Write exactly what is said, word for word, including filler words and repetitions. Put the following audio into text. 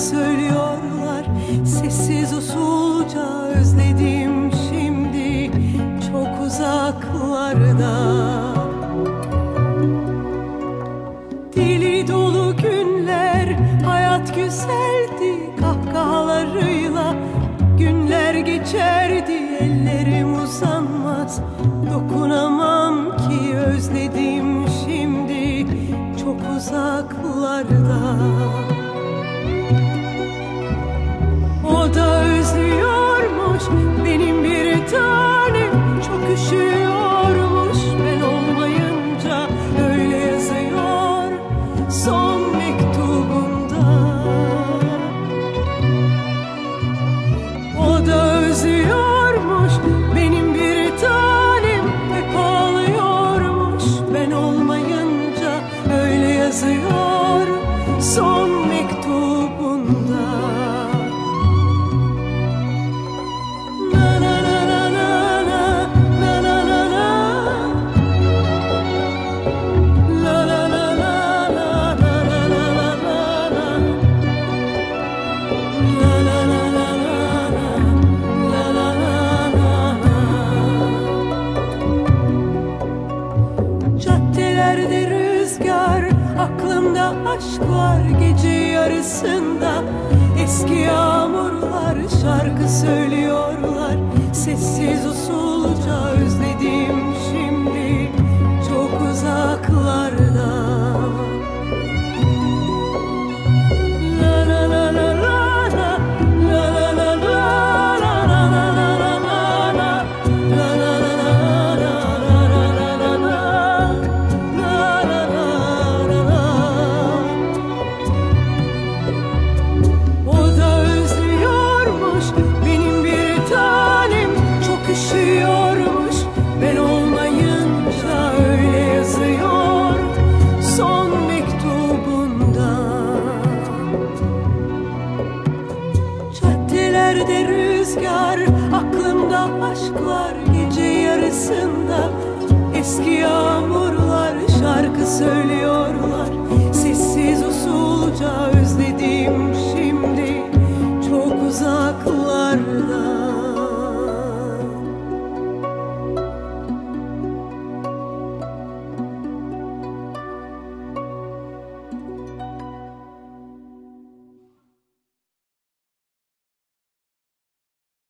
söylüyorlar sessiz usulca, özledim şimdi çok uzaklarda. Dili dolu günler, hayat güzeldi, kahkahalarıyla günler geçerdi. Ellerim uzanmaz, dokunamam ki, özledim şimdi çok uzaklarda. O da özlüyormuş benim bir tanem, çok üşüyormuş ben olmayınca, öyle yazıyor son mektubunda. O da özlüyormuş benim bir tanem, hep ağlıyormuş ben olmayınca, öyle yazıyor son mektubunda. Caddelerde rüzgar, aklımda aşk var gece yarısında. Eski yağmurlar şarkı söylüyorlar sessiz usulca, özledim şimdi çok uzaklarda. Üşüyormuş ben olmayınca, öyle yazıyor son mektubunda. Caddelerde rüzgar, aklımda aşk var gece yarısında.